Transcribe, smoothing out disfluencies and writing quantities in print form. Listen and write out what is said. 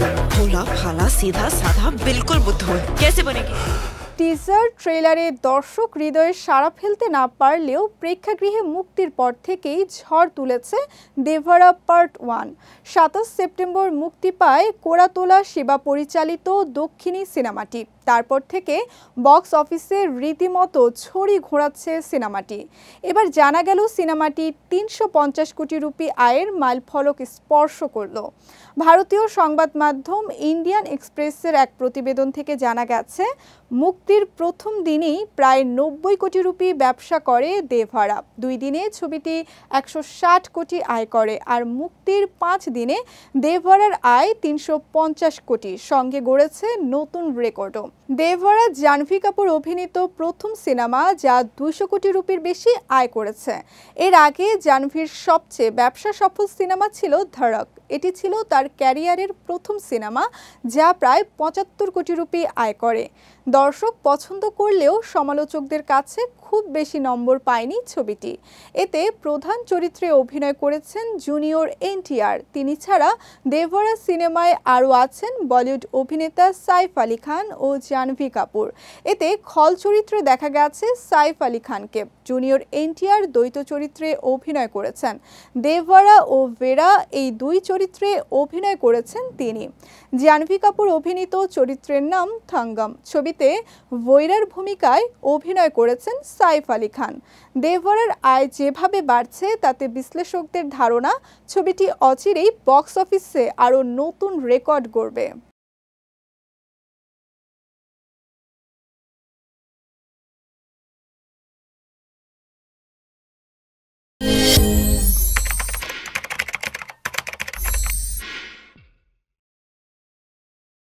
भोला भाला सीधा साधा बिल्कुल बुद्धू है, कैसे बनेगी? টিজার ট্রেলারে দর্শক হৃদয়ে সাড়া ফেলতে না পারলেও প্রেক্ষাগৃহে মুক্তির পর থেকেই ঝড় তুলেছে দেভারা পার্ট 1। 27 সেপ্টেম্বর মুক্তি পায় কোরাতোলা সেবা পরিচালিত দক্ষিণী সিনেমাটি। তারপর থেকে বক্স অফিসে রীতিমতো ছড়ি ঘোরাচ্ছে সিনেমাটি। এবার জানা গেল সিনেমাটি 350 কোটি রুপি আয়ের মাইলফলক স্পর্শ করল। ভারতীয় সংবাদ মাধ্যম ইন্ডিয়ান এক্সপ্রেসের এক প্রতিবেদন থেকে জানা গেছে, মুক্তির প্রথম দিনেই প্রায় 90 কোটি রুপি ব্যবসা করে দেভারা। 2 দিনে ছবিটি 160 কোটি আয় করে, আর মুক্তির 5 দিনে দেভারার আয় 350 কোটি, সঙ্গে গড়েছে নতুন রেকর্ডও। দেভারা জাহ্নবী কাপুর অভিনীত প্রথম সিনেমা, যা 200 কোটি রুপির বেশি আয় করেছে। এর আগে জাহ্নবীর সবচেয়ে ব্যবসা সফল সিনেমা ছিল ধড়ক। এটি ছিল তার ক্যারিয়ারের প্রথম সিনেমা, যা প্রায় 75 কোটি রুপি আয় করে। দর্শক পছন্দ করলেও সমালোচকদের কাছে খুব বেশি নম্বর পায়নি ছবিটি। এতে প্রধান চরিত্রে অভিনয় করেছেন জুনিয়র এনটিআর। তিনি ছাড়া দেভারা সিনেমায় আরও আছেন বলিউড অভিনেতা সাইফ আলী খান ও জাহ্নবী কাপুর। এতে খল চরিত্রে দেখা গেছে সাইফ আলী খানকে। জুনিয়র এনটিআর দ্বৈত চরিত্রে অভিনয় করেছেন। দেভারা ও ভেরা এই 2 চরিত্রে অভিনয় করেছেন তিনি। জাহ্নবী কাপুর অভিনীত চরিত্রের নাম থাঙ্গাম। ছবিতে ভৈরার ভূমিকায় অভিনয় করেছেন সাইফ আলী খান। দেভারার আয় যেভাবে বাড়ছে তাতে বিশ্লেষকদের ধারণা, ছবিটি অচিরেই বক্স অফিসে আরও নতুন রেকর্ড গড়বে।